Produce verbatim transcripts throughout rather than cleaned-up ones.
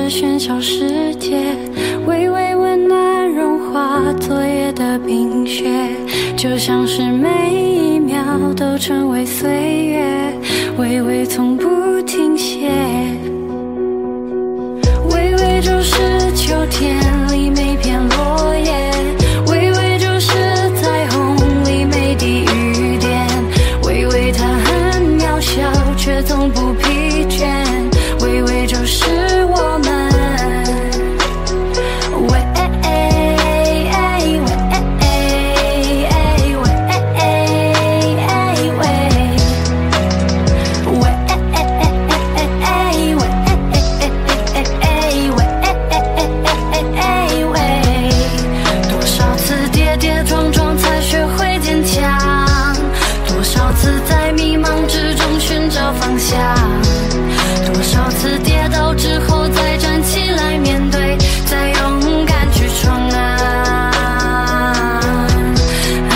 这喧嚣世界，微微温暖融化昨夜的冰雪，就像是每一秒都成为岁月，微微从不停歇。微微就是秋天里每片落叶，微微就是彩虹里每滴雨点，微微它很渺小却从不疲倦，微微就是我们。放下多少次跌倒之后再站起来面对，再勇敢去闯啊啊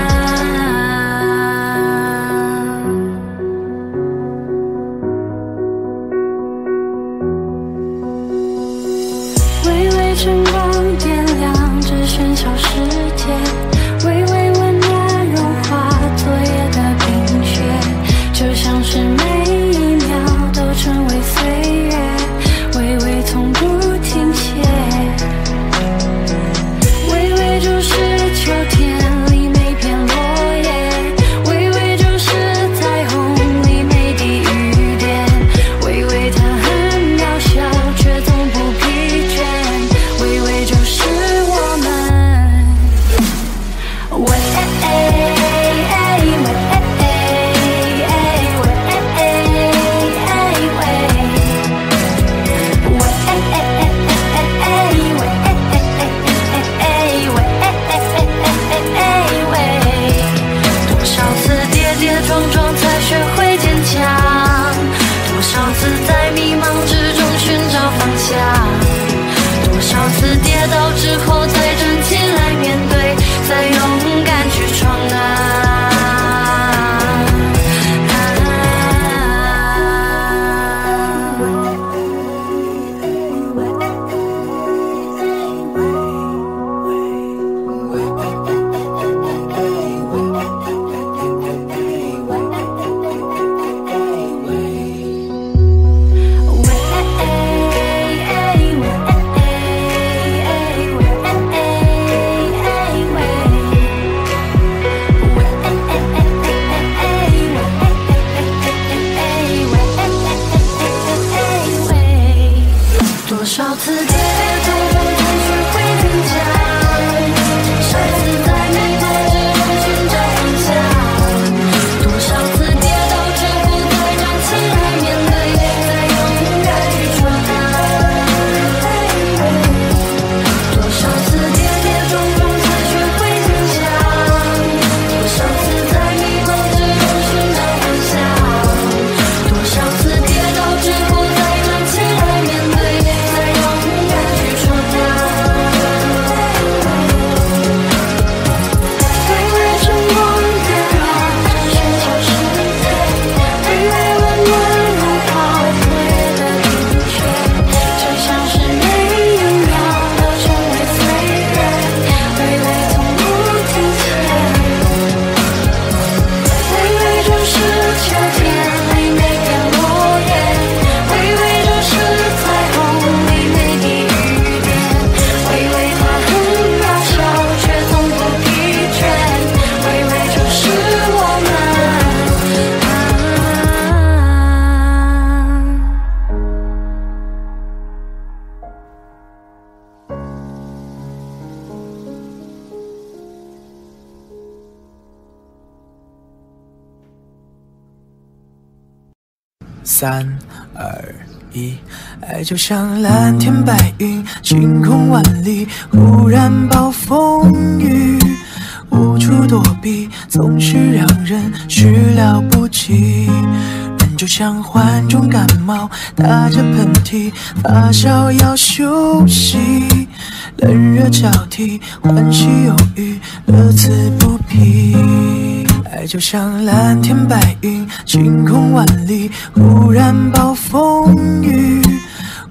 微微晨光点亮这喧嚣世界，微微温暖融化昨夜的冰雪，就像是每一秒都成为岁月，微微从不停歇。微微就是秋天里每片落叶，微微就是彩虹里每滴雨点，微微它很渺小却从不疲倦，微微就是我们。喂多少次跌倒之后再站起来面对，再勇敢去闯啊多少次跌倒才学会坚强，多少次在迷茫之中寻找方向，多少次跌倒之后再站起来面对，再勇敢去闯啊多少次跌跌撞撞才学会坚强，多少次在迷茫之中寻找方向，多少次跌倒之后再站起来面对， 三二一，爱就像蓝天白云，晴空万里，忽然暴风雨，无处躲避，总是让人始料不及。人就像患重感冒，打着喷嚏，发烧要休息，冷热交替，欢喜忧郁，乐此不疲。爱就像蓝天白云，晴空万里，忽然暴风雨，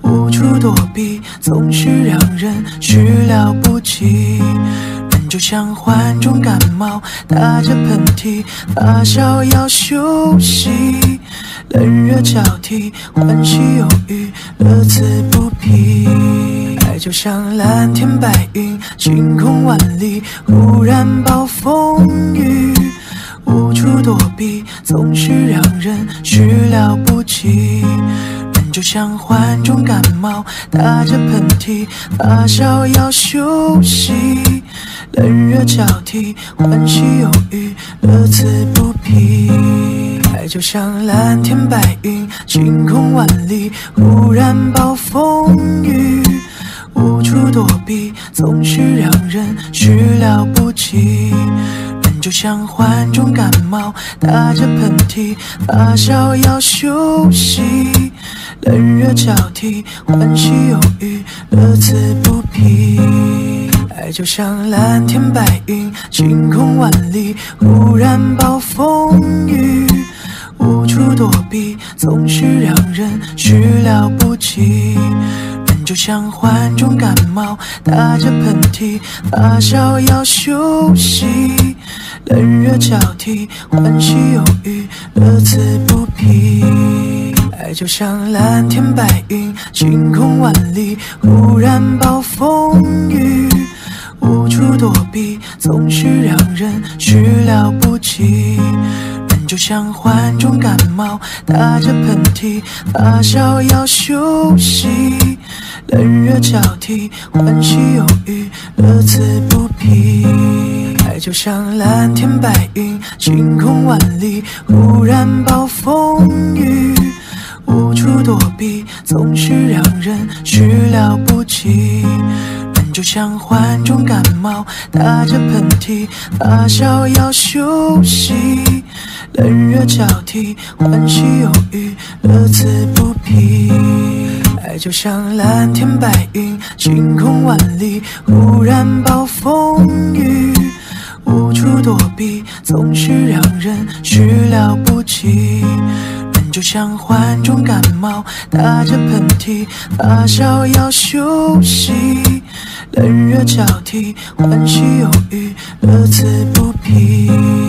无处躲避，总是让人始料不及。人就像患重感冒，打着喷嚏，发烧要休息，冷热交替，欢喜忧郁，乐此不疲。爱就像蓝天白云，晴空万里，忽然暴风雨，无处躲避，总是让人始料不及。人就像患重感冒，打着喷嚏，发烧要休息，冷热交替，欢喜忧郁，乐此不疲。爱就像蓝天白云，晴空万里，忽然暴风雨，无处躲避，总是让人始料不及。人就像患重感冒，打着喷嚏，发烧要休息，冷热交替，欢喜忧郁，乐此不疲。爱就像蓝天白云，晴空万里，忽然暴风雨，无处躲避，总是让人始料不及。人就像患重感冒，打着喷嚏，发烧要休息，冷热交替，欢喜忧郁，乐此不疲。爱就像蓝天白云，晴空万里，忽然暴风雨，无处躲避，总是让人始料不及。人就像患重感冒，打着喷嚏，发烧要休息，冷热交替，欢喜忧郁，乐此不疲。爱就像蓝天白云，晴空万里，忽然暴风雨，无处躲避，总是让人始料不及。人就像患重感冒，打着喷嚏，发烧要休息，冷热交替，欢喜忧郁，乐此不疲。爱就像蓝天白云，晴空万里，忽然暴风雨，无处躲避，总是让人始料不及。人就像患重感冒，打着喷嚏，发烧要休息，冷热交替，欢喜忧郁，乐此不疲。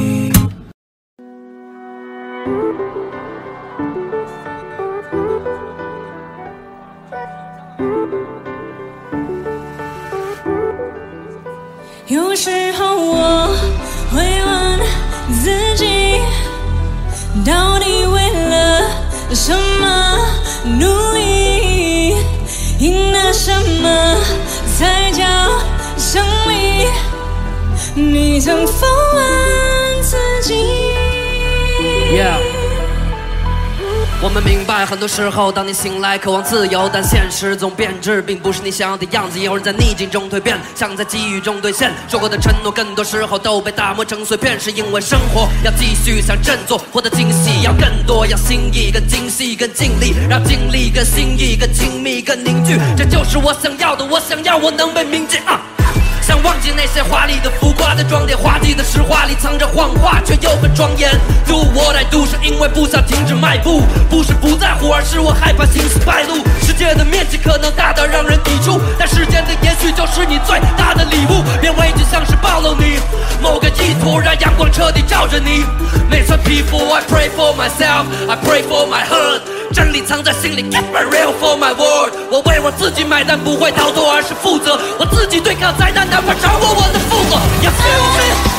有时候我会问自己，到底为了什么努力，赢得什么才叫胜利？你曾否问自己？ Yeah. 我们明白，很多时候，当你醒来，渴望自由，但现实总变质，并不是你想要的样子。也有人在逆境中蜕变，想在机遇中兑现。说过的承诺，更多时候都被打磨成碎片，是因为生活要继续，想振作，活得惊喜，要更多，要心意更精细，更尽力，让精力更心意更亲密，更凝聚。这就是我想要的，我想要我能被铭记啊。想忘记那些华丽的浮夸的装点，滑稽的实话里藏着谎话，却又很庄严。Do what I do 是因为不想停止迈步，不是不在乎，而是我害怕行尸败露。世界的面积可能大到让人抵触，但时间的延续就是你最大的礼物。别畏惧像是暴露你某个意图，让阳光彻底照着你。每串皮肤 I pray for myself, I pray for my heart。真理藏在心里 ，Keep it real for my word。我为我自己买单，不会逃脱，而是负责。我自己对抗灾难，哪怕掌握我的负荷。要 feel me。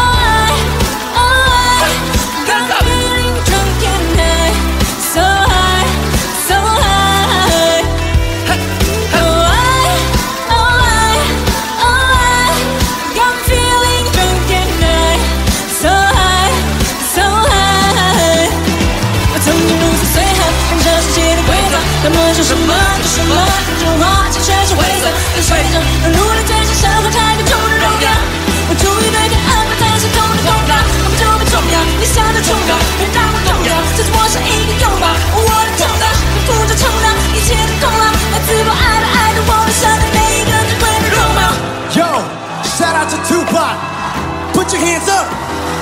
他们说什么就什么，这种话题全是灰色跟水着，努力追上生活太多重的荣耀。我终于对天安排在心头的公告，我们就不重要，你想的重要，别让我动摇。这次我是一个拥抱，我的痛到，不负着冲浪，一切的功劳，来自我爱的爱的我们生的每一个珍贵的容貌。 Yo, shout out to Tupac, put your hands up.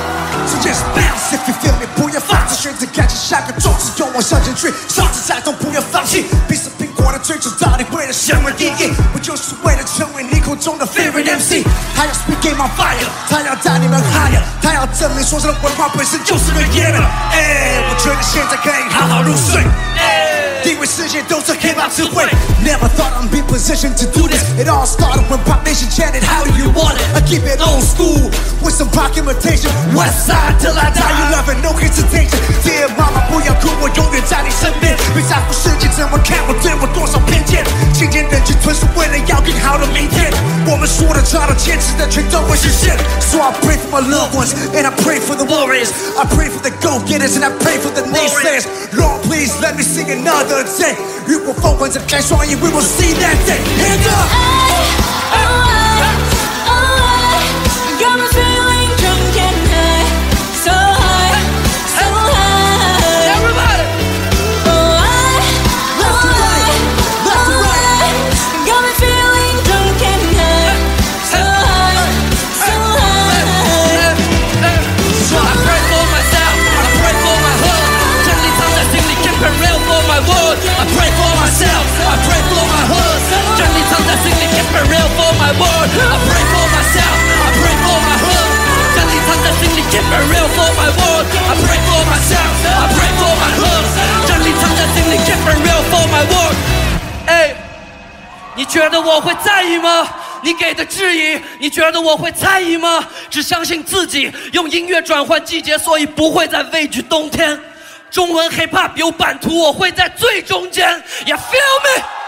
So just bounce if you feel me， 不要放弃，选择开启下个种子，勇往向前去，上次再痛不要放弃，比死拼过的追求到底为了什么意义？我就是为了成为你口中的 favorite M C。他要 speak game on fire， 他要带你们 higher， 他要证明说唱的文化本身就是个 yeah。哎，我觉得现在可以好好入睡。因为世界都是 hip hop 智慧 Never thought I'd be positioned to do this It all started when Pop Nation chanted How do you want it? I keep it old school With some rock imitation West side till I die You love it, no hesitation Dear mama 不要哭我永远在你身边别在乎世界怎么看我对我多少偏见今天人群纯是为了要更好的明天我们说的抓到坚持的全都会实现 So I pray for my loved ones And I pray for the warriors I pray for the go-getters And I pray for the naysayers Lord please let me sing another day 浴火凤凰展开双翼 We will see that day Hands up I, oh, I, oh, I got me feeling drunk and high So high, so high Everybody Oh I, oh I, oh I got me feeling drunk and high So high, so high So I pray for myself I pray for my hood 真理藏在心里 Keep it real for my wood I pray for myself I pray for my hood 真理藏在心里 Keep it real for my word I pray for myself I pray for my hood 真理藏在心里 Keep it real for my word I pray for myself I pray for my hood 真理藏在心里 Keep it real for my word 哎你觉得我会在意吗你给的质疑你觉得我会在意吗只相信自己用音乐转换季节所以不会再畏惧冬天中文 hiphop 有版图我会在最中间 You feel me